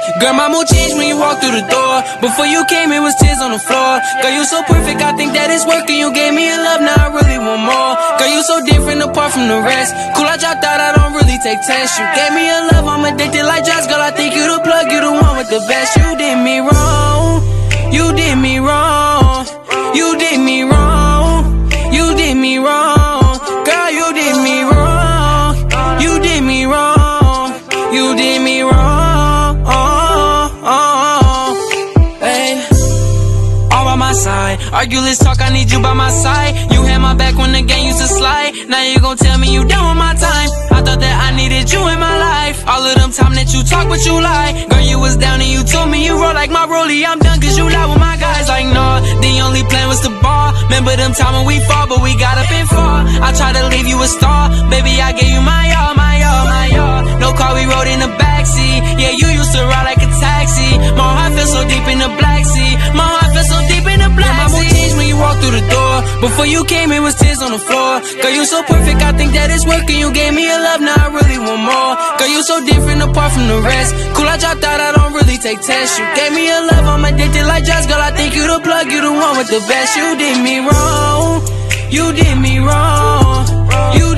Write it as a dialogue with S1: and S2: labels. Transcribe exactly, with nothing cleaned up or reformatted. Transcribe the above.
S1: Girl, my mood changed when you walked through the door. Before you came, it was tears on the floor. Girl, you so perfect, I think that it's working. You gave me a love, now I really want more. Girl, you so different apart from the rest. Cool, I dropped out, I don't really take tests. You gave me a love, I'm addicted like jazz. Girl, I think you the plug, you the one with the best. You did me wrong, you did me wrong, you did me wrong, you did me wrong. Girl, you did me wrong, you did me wrong, you did me wrong. Side. Argue, let's talk, I need you by my side. You had my back when the game used to slide. Now you gon' tell me you done with my time. I thought that I needed you in my life. All of them time that you talk, but you lie. Girl, you was down and you told me you roll like my rollie. I'm done cause you lie with my guys. Like, no, the only plan was to ball. Remember them time when we fall, but we got up and fall. I tried to leave you a star. Baby, I gave you my all, my all, my all. No car, we rode in the backseat. Yeah, you used to ride like a taxi. My heart feels so deep in the Black Sea. My heart feels so deep in the Black Sea. My mood changed when you walked through the door. Before you came, it was tears on the floor. Girl, you so perfect, I think that it's working. You gave me a love, now I really want more. Girl, you so different apart from the rest. Cool, I dropped out, I don't really take tests. You gave me a love, I'm addicted like jazz. Girl, I think you the plug, you the one with the best. You did me wrong, you did me wrong, you